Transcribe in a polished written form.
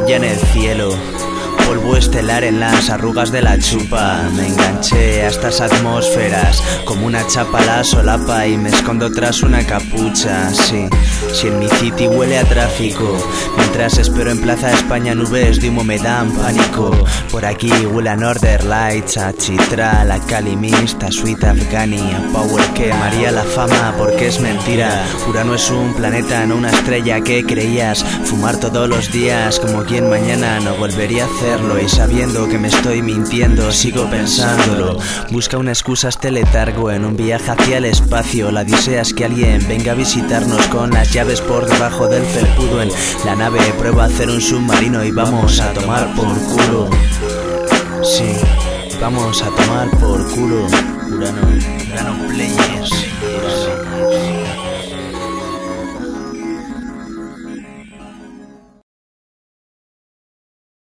estrella en el cielo, polvo estelar en las arrugas de la chupa. Me enganché a estas atmósferas como una chapa a la solapa y me escondo tras una capucha. Sí, si en mi city huele a tráfico, mientras espero en Plaza España nubes de humo me dan pánico. Por aquí huele a Northern Lights, a Chitral, a Cali Mist, a Sweet Afghani, a Power que María la fama porque es mentira. Urano es un planeta, no una estrella que creías. Fumar todos los días como quien mañana no volvería a hacer. Y sabiendo que me estoy mintiendo, sigo pensándolo. Busca una excusa este letargo en un viaje hacia el espacio. La odisea es que alguien venga a visitarnos con las llaves por debajo del felpudo. En la nave prueba a hacer un submarino y vamos a tomar por culo. Sí, vamos a tomar por culo. Urano Players.